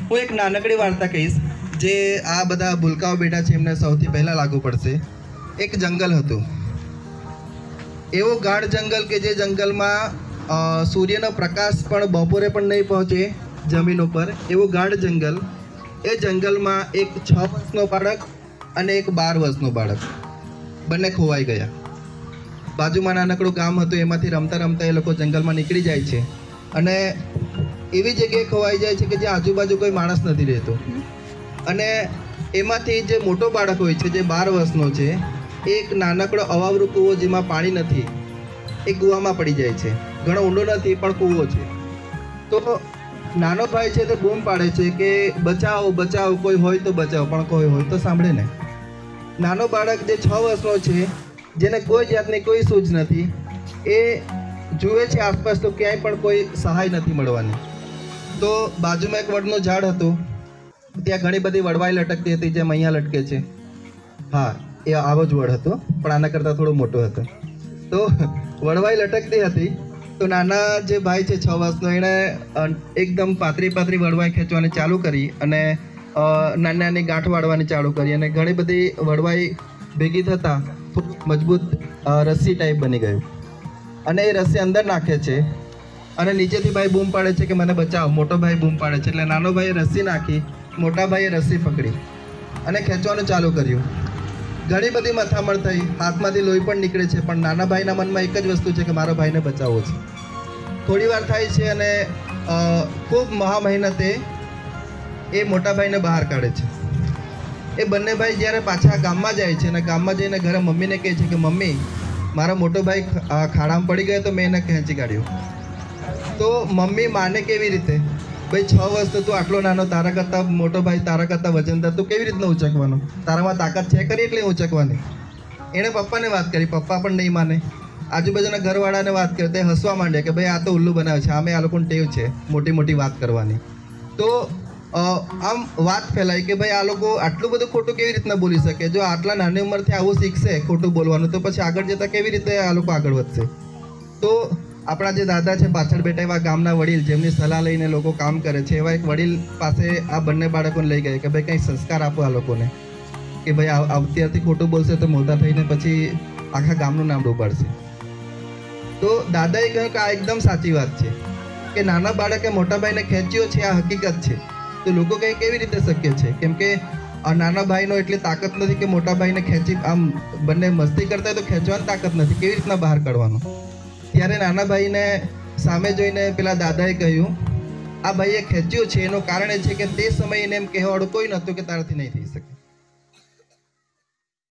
હું એક નાનકડી વાર્તા કહીશ જે આ બધા ભૂલકાઓ બેઠા છે એમને સૌથી પહેલાં લાગુ પડશે. એક જંગલ હતું, એવો ગાઢ જંગલ કે જે જંગલમાં સૂર્યનો પ્રકાશ પણ બપોરે પણ નહીં પહોંચે જમીન ઉપર, એવું ગાઢ જંગલ. એ જંગલમાં એક 6 વર્ષનો બાળક અને એક 12 વર્ષનો બાળક બંને ખોવાઈ ગયા. બાજુમાં નાનકડું ગામ હતું, એમાંથી રમતા રમતા એ લોકો જંગલમાં નીકળી જાય છે અને એવી જગ્યાએ ખોવાઈ જાય છે કે જ્યાં આજુબાજુ કોઈ માણસ નથી રહેતો. અને એમાંથી જે મોટો બાળક હોય છે, જે 12 વર્ષનો છે, એક નાનકડો અવાવરૂ કૂવો જેમાં પાણી નથી, એ કૂવામાં પડી જાય છે. ઘણો ઊંડો નથી પણ કૂવો છે. તો નાનો ભાઈ છે તે બૂમ પાડે છે કે બચાવો બચાવો, કોઈ હોય તો બચાવો, પણ કોઈ હોય તો સાંભળે ને. નાનો બાળક જે 6 વર્ષનો છે, જેને કોઈ જાતની કોઈ સૂઝ નથી, એ જુએ છે આસપાસ તો ક્યાંય પણ કોઈ સહાય નથી મળવાની. તો બાજુમાં એક વડનું ઝાડ હતું, ત્યાં ઘણી બધી વડવાઈ લટકતી હતી જેમ અહીંયા લટકે છે. હા, એ આવો જ વડ હતો પણ આના કરતાં થોડો મોટો હતો. તો વડવાઈ લટકતી હતી તો નાના જે ભાઈ છે 6 વર્ષનો, એણે એકદમ પાતળી પાતળી વડવાઈ ખેંચવાની ચાલુ કરી અને નાની નાની ગાંઠ વાળવાની ચાલુ કરી અને ઘણી બધી વડવાઈ ભેગી થતાં મજબૂત રસ્સી ટાઈપ બની ગયું. અને એ રસ્સી અંદર નાખે છે અને નીચેથી ભાઈ બૂમ પાડે છે કે મને બચાવો. મોટો ભાઈ બૂમ પાડે છે એટલે નાનો ભાઈએ રસ્સી નાખી, મોટા ભાઈએ રસ્સી પકડી અને ખેંચવાનું ચાલુ કર્યું. ઘણી બધી મથામણ થઈ, હાથમાંથી લોહી પણ નીકળે છે, પણ નાના ભાઈના મનમાં એક જ વસ્તુ છે કે મારો ભાઈને બચાવવો છે. થોડી વાર થાય છે અને ખૂબ મહામહેનતે એ મોટા ભાઈને બહાર કાઢે છે. એ બંને ભાઈ જ્યારે પાછા ગામમાં જાય છે અને ગામમાં જઈને ઘરે મમ્મીને કહે છે કે મમ્મી, મારો મોટો ભાઈ ખાડામાં પડી ગયો તો મેં એને ખેંચી કાઢ્યો. તો મમ્મી માને કેવી રીતે? ભાઈ 6 વર્ષ તું આટલો નાનો, તારા કરતાં મોટો ભાઈ તારા કરતાં વજનદાર, તું કેવી રીતના ઉંચકવાનો? તારામાં તાકાત છે કરી એટલે ઉંચકવાની. એણે પપ્પાને વાત કરી, પપ્પા પણ નહીં માને. આજુબાજુના ઘરવાળાને વાત કરી, તે હસવા માંડ્યા કે ભાઈ આ તો ઉલ્લુ બનાવે છે, આમે આ લોકોને ટેવ છે મોટી મોટી વાત કરવાની. તો આમ વાત ફેલાય કે ભાઈ આ લોકો આટલું બધું ખોટું કેવી રીતના બોલી શકે? જો આટલા નાની ઉંમરથી આવું શીખશે ખોટું બોલવાનું, તો પછી આગળ જતાં કેવી રીતે આ લોકો આગળ વધશે? તો આપણા જે દાદા છે પાછળ બેઠા, એવા ગામના વડીલ જેમની સલાહ લઈને લોકો કામ કરે છે, એવા એક વડીલ પાસે આ બંને બાળકોને લઈ ગયા કે ભાઈ કંઈ સંસ્કાર આપો આ લોકોને, કે ભાઈ અત્યારથી ખોટું બોલશે તો મોટા થઈને પછી આખા ગામનું નામ ડૂબાડશે. તો દાદાએ કહ્યું કે આ એકદમ સાચી વાત છે કે નાના બાળકે મોટા ભાઈને ખેંચ્યો છે, આ હકીકત છે. તો લોકો કંઈ કેવી રીતે શક્ય છે? કેમ કે નાના ભાઈનો એટલી તાકાત નથી કે મોટા ભાઈને ખેંચી, આમ બંને મસ્તી કરતા હોય તો ખેંચવાની તાકાત નથી, કેવી રીતના બહાર કાઢવાનું? ત્યારે નાના ભાઈને સામે જોઈને પેલા દાદાએ કહ્યું, આ ભાઈએ ખેંચ્યો છે એનું કારણ એ છે કે તે સમયે એને એમ કહેવાવાળું કોઈ નહોતું કે તારાથી નહીં થઈ શકે.